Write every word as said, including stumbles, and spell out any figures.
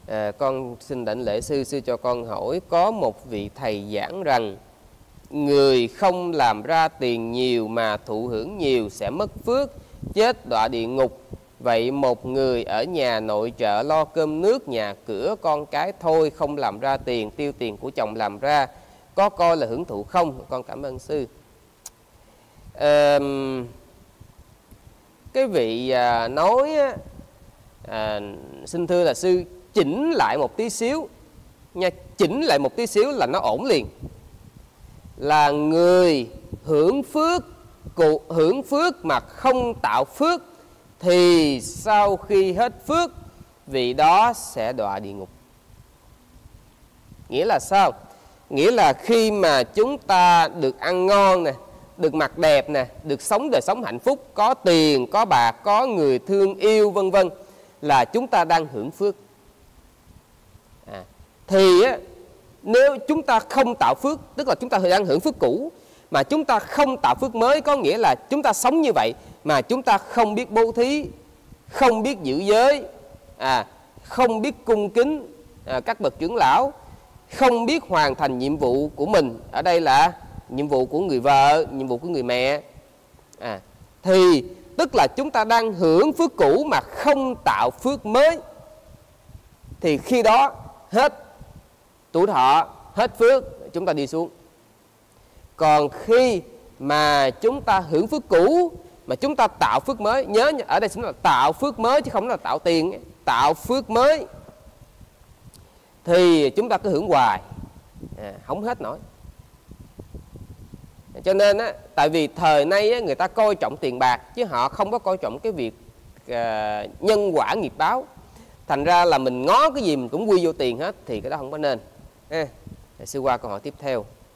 À, con xin đảnh lễ sư, sư cho con hỏi, có một vị thầy giảng rằng người không làm ra tiền nhiều mà thụ hưởng nhiều sẽ mất phước, chết đọa địa ngục. Vậy một người ở nhà nội trợ lo cơm nước, nhà cửa, con cái thôi, không làm ra tiền, tiêu tiền của chồng làm ra, có coi là hưởng thụ không? Con cảm ơn sư. À, cái vị à, nói à, xin thưa là sư chỉnh lại một tí xíu nha, chỉnh lại một tí xíu là nó ổn liền. Là người hưởng phước, cụ hưởng phước mà không tạo phước thì sau khi hết phước vị đó sẽ đọa địa ngục. Nghĩa là sao? Nghĩa là khi mà chúng ta được ăn ngon nè, được mặc đẹp nè, được sống đời sống hạnh phúc, có tiền, có bạc, có người thương yêu vân vân, là chúng ta đang hưởng phước. À, thì á, nếu chúng ta không tạo phước, tức là chúng ta đang hưởng phước cũ, mà chúng ta không tạo phước mới, có nghĩa là chúng ta sống như vậy mà chúng ta không biết bố thí, không biết giữ giới, à, không biết cung kính à, các bậc trưởng lão, không biết hoàn thành nhiệm vụ của mình, ở đây là nhiệm vụ của người vợ, nhiệm vụ của người mẹ, à, thì tức là chúng ta đang hưởng phước cũ mà không tạo phước mới. Thì khi đó hết tuổi thọ, hết phước, chúng ta đi xuống. Còn khi mà chúng ta hưởng phước cũ mà chúng ta tạo phước mới, nhớ ở đây là tạo phước mới chứ không là tạo tiền, tạo phước mới, thì chúng ta cứ hưởng hoài, à, không hết nổi. Cho nên á, tại vì thời nay á, người ta coi trọng tiền bạc chứ họ không có coi trọng cái việc à, nhân quả nghiệp báo. Thành ra là mình ngó cái gì mình cũng quy vô tiền hết, thì cái đó không có nên. À, sư qua câu hỏi tiếp theo.